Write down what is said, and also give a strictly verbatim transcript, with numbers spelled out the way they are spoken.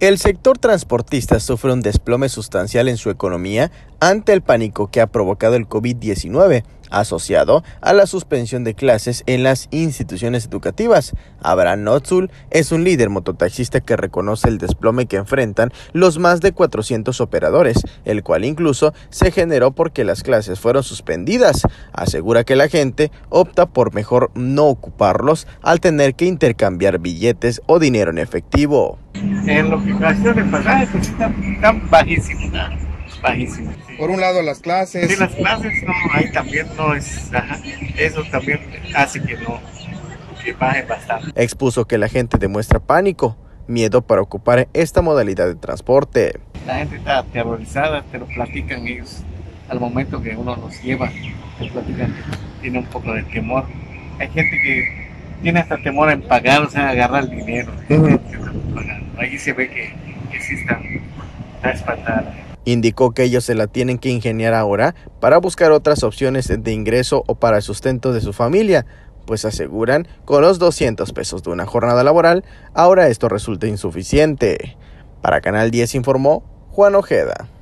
El sector transportista sufre un desplome sustancial en su economía ante el pánico que ha provocado el COVID diecinueve, asociado a la suspensión de clases en las instituciones educativas. Abraham Notzul es un líder mototaxista que reconoce el desplome que enfrentan los más de cuatrocientos operadores, el cual incluso se generó porque las clases fueron suspendidas. Asegura que la gente opta por mejor no ocuparlos al tener que intercambiar billetes o dinero en efectivo. En lo que ocasiona el pasaje, pues están, están bajísimos, ¿no? Bajísimos. Sí. Por un lado las clases. Sí, las clases, no, ahí también no es, ajá, eso también hace que no, que baje bastante. Expuso que la gente demuestra pánico, miedo para ocupar esta modalidad de transporte. La gente está aterrorizada, te lo platican ellos, al momento que uno los lleva, te platican que tiene un poco de temor. Hay gente que tiene hasta temor en pagar, o sea, agarrar el dinero. Uh-huh. Ahí se ve que, que sí están, está espantada. Indicó que ellos se la tienen que ingeniar ahora para buscar otras opciones de ingreso o para el sustento de su familia, pues aseguran con los doscientos pesos de una jornada laboral, ahora esto resulta insuficiente. Para Canal diez informó Juan Ojeda.